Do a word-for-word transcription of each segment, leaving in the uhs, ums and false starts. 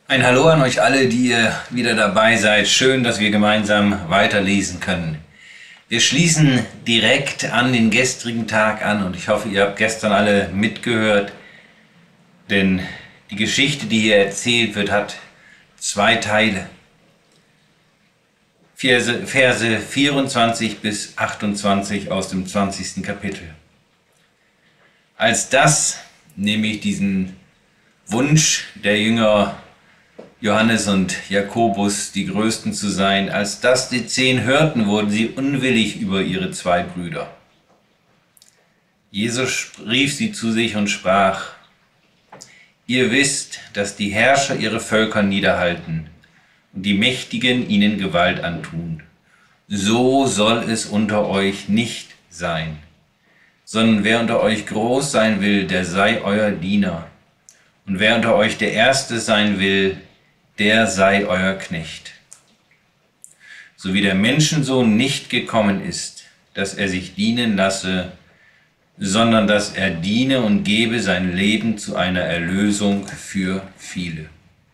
Ein Hallo an euch alle, die ihr wieder dabei seid. Schön, dass wir gemeinsam weiterlesen können. Wir schließen direkt an den gestrigen Tag an und ich hoffe, ihr habt gestern alle mitgehört, denn die Geschichte, die hier erzählt wird, hat zwei Teile. Verse, Verse vierundzwanzig bis achtundzwanzig aus dem zwanzigsten Kapitel. Als das, nämlich diesen Wunsch der Jünger Johannes und Jakobus, die Größten zu sein, als das die Zehn hörten, wurden sie unwillig über ihre zwei Brüder. Jesus rief sie zu sich und sprach: Ihr wisst, dass die Herrscher ihre Völker niederhalten und die Mächtigen ihnen Gewalt antun. So soll es unter euch nicht sein, sondern wer unter euch groß sein will, der sei euer Diener. Und wer unter euch der Erste sein will, der sei euer Knecht. So wie der Menschensohn nicht gekommen ist, dass er sich dienen lasse, sondern dass er diene und gebe sein Leben zu einer Erlösung für viele.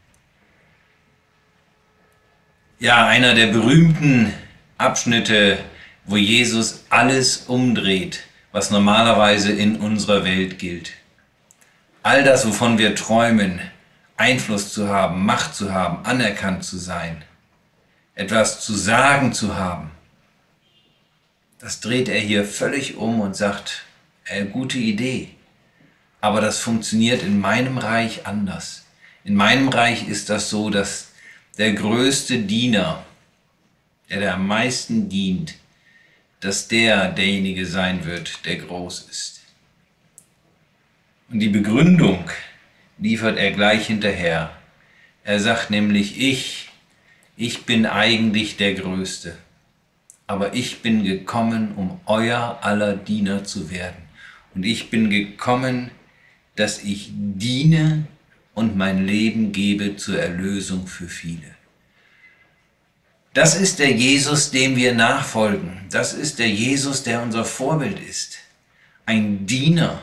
Ja, einer der berühmten Abschnitte, wo Jesus alles umdreht, was normalerweise in unserer Welt gilt. All das, wovon wir träumen, Einfluss zu haben, Macht zu haben, anerkannt zu sein, etwas zu sagen zu haben, das dreht er hier völlig um und sagt, äh, gute Idee, aber das funktioniert in meinem Reich anders. In meinem Reich ist das so, dass der größte Diener, der, der am meisten dient, dass der derjenige sein wird, der groß ist. Und die Begründung liefert er gleich hinterher. Er sagt nämlich, ich, ich bin eigentlich der Größte, aber ich bin gekommen, um euer aller Diener zu werden. Und ich bin gekommen, dass ich diene und mein Leben gebe zur Erlösung für viele. Das ist der Jesus, dem wir nachfolgen. Das ist der Jesus, der unser Vorbild ist. Ein Diener.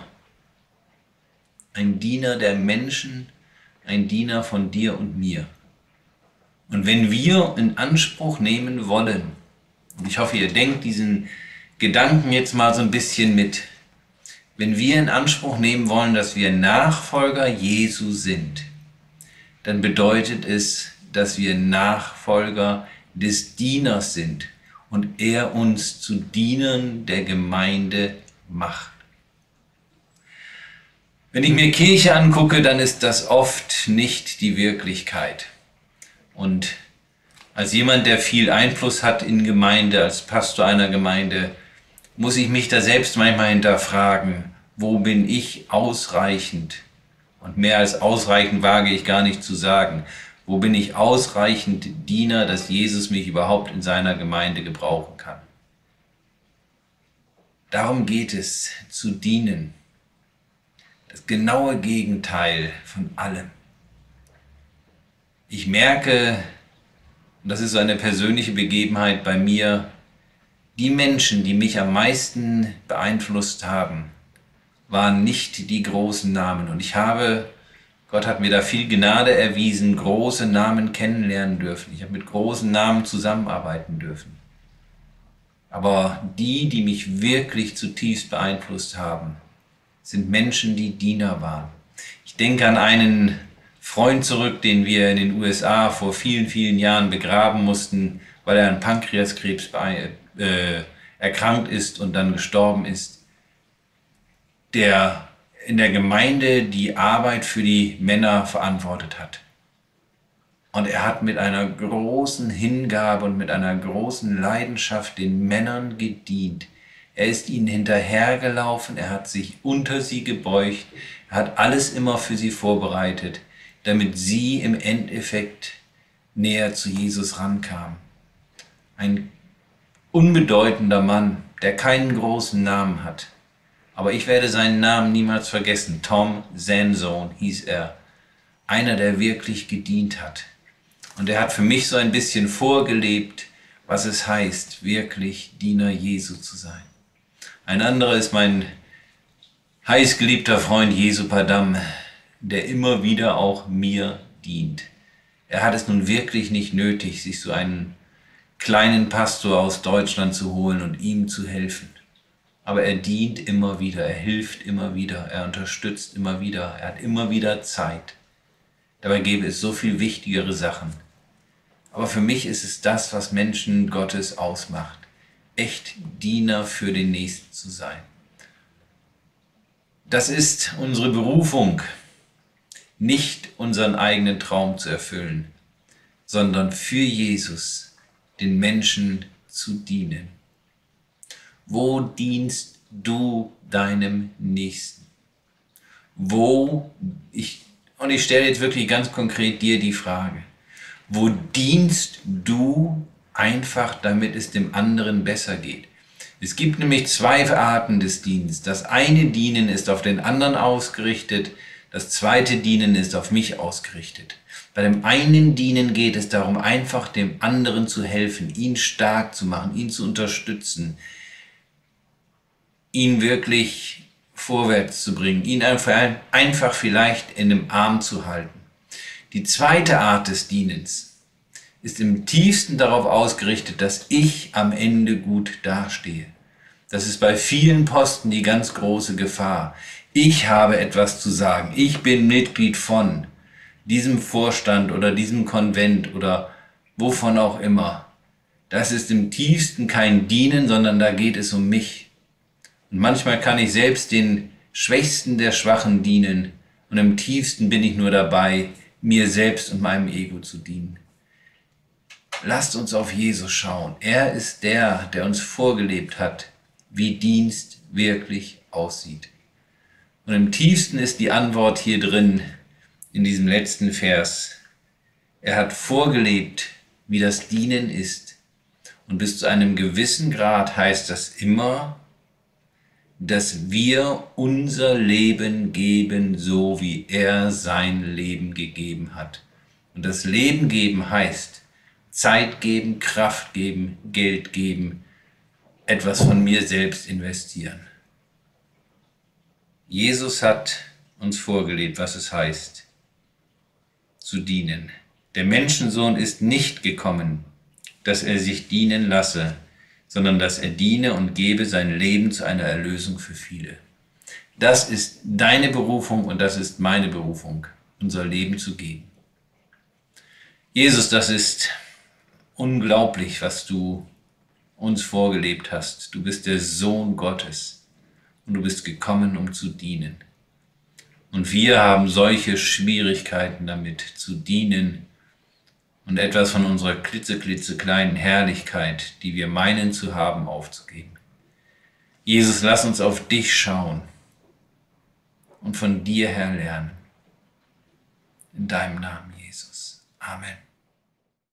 Ein Diener der Menschen, ein Diener von dir und mir. Und wenn wir in Anspruch nehmen wollen, und ich hoffe, ihr denkt diesen Gedanken jetzt mal so ein bisschen mit, wenn wir in Anspruch nehmen wollen, dass wir Nachfolger Jesu sind, dann bedeutet es, dass wir Nachfolger des Dieners sind und er uns zu Dienern der Gemeinde macht. Wenn ich mir Kirche angucke, dann ist das oft nicht die Wirklichkeit. Und als jemand, der viel Einfluss hat in Gemeinde, als Pastor einer Gemeinde, muss ich mich da selbst manchmal hinterfragen, wo bin ich ausreichend? Und mehr als ausreichend wage ich gar nicht zu sagen. Wo bin ich ausreichend Diener, dass Jesus mich überhaupt in seiner Gemeinde gebrauchen kann? Darum geht es, zu dienen. Das genaue Gegenteil von allem. Ich merke, und das ist so eine persönliche Begebenheit bei mir, die Menschen, die mich am meisten beeinflusst haben, waren nicht die großen Namen. Und ich habe, Gott hat mir da viel Gnade erwiesen, große Namen kennenlernen dürfen. Ich habe mit großen Namen zusammenarbeiten dürfen. Aber die, die mich wirklich zutiefst beeinflusst haben, sind Menschen, die Diener waren. Ich denke an einen Freund zurück, den wir in den U S A vor vielen, vielen Jahren begraben mussten, weil er an Pankreaskrebs äh, erkrankt ist und dann gestorben ist, der in der Gemeinde die Arbeit für die Männer verantwortet hat. Und er hat mit einer großen Hingabe und mit einer großen Leidenschaft den Männern gedient. Er ist ihnen hinterhergelaufen, er hat sich unter sie gebeugt, er hat alles immer für sie vorbereitet, damit sie im Endeffekt näher zu Jesus rankamen. Ein unbedeutender Mann, der keinen großen Namen hat. Aber ich werde seinen Namen niemals vergessen. Tom Sanson hieß er. Einer, der wirklich gedient hat. Und er hat für mich so ein bisschen vorgelebt, was es heißt, wirklich Diener Jesu zu sein. Ein anderer ist mein heißgeliebter Freund Jesu Padam, der immer wieder auch mir dient, Er hat es nun wirklich nicht nötig, sich so einen kleinen Pastor aus Deutschland zu holen und ihm zu helfen. Aber er dient immer wieder, er hilft immer wieder, er unterstützt immer wieder, er hat immer wieder Zeit. Dabei gäbe es so viel wichtigere Sachen. Aber für mich ist es das, was Menschen Gottes ausmacht, echt Diener für den Nächsten zu sein. Das ist unsere Berufung, nicht unseren eigenen Traum zu erfüllen, sondern für Jesus den Menschen zu dienen. Wo dienst du deinem Nächsten? Wo, ich, und ich stelle jetzt wirklich ganz konkret dir die Frage, wo dienst du einfach, damit es dem anderen besser geht? Es gibt nämlich zwei Arten des Dienstes. Das eine Dienen ist auf den anderen ausgerichtet, das zweite Dienen ist auf mich ausgerichtet. Bei dem einen Dienen geht es darum, einfach dem anderen zu helfen, ihn stark zu machen, ihn zu unterstützen, ihn wirklich vorwärts zu bringen, ihn einfach vielleicht in dem Arm zu halten. Die zweite Art des Dienens ist im tiefsten darauf ausgerichtet, dass ich am Ende gut dastehe. Das ist bei vielen Posten die ganz große Gefahr. Ich habe etwas zu sagen. Ich bin Mitglied von diesem Vorstand oder diesem Konvent oder wovon auch immer. Das ist im tiefsten kein Dienen, sondern da geht es um mich. Und manchmal kann ich selbst den Schwächsten der Schwachen dienen und im tiefsten bin ich nur dabei, mir selbst und meinem Ego zu dienen. Lasst uns auf Jesus schauen. Er ist der, der uns vorgelebt hat, wie Dienst wirklich aussieht. Und im tiefsten ist die Antwort hier drin, in diesem letzten Vers. Er hat vorgelebt, wie das Dienen ist. Und bis zu einem gewissen Grad heißt das immer, dass wir unser Leben geben, so wie er sein Leben gegeben hat. Und das Leben geben heißt Zeit geben, Kraft geben, Geld geben, etwas von mir selbst investieren. Jesus hat uns vorgelebt, was es heißt, zu dienen. Der Menschensohn ist nicht gekommen, dass er sich dienen lasse, sondern dass er diene und gebe sein Leben zu einer Erlösung für viele. Das ist deine Berufung und das ist meine Berufung, unser Leben zu geben. Jesus, das ist unglaublich, was du uns vorgelebt hast. Du bist der Sohn Gottes und du bist gekommen, um zu dienen. Und wir haben solche Schwierigkeiten damit, zu dienen und etwas von unserer klitzeklitzekleinen Herrlichkeit, die wir meinen zu haben, aufzugeben. Jesus, lass uns auf dich schauen und von dir her lernen. In deinem Namen, Jesus. Amen.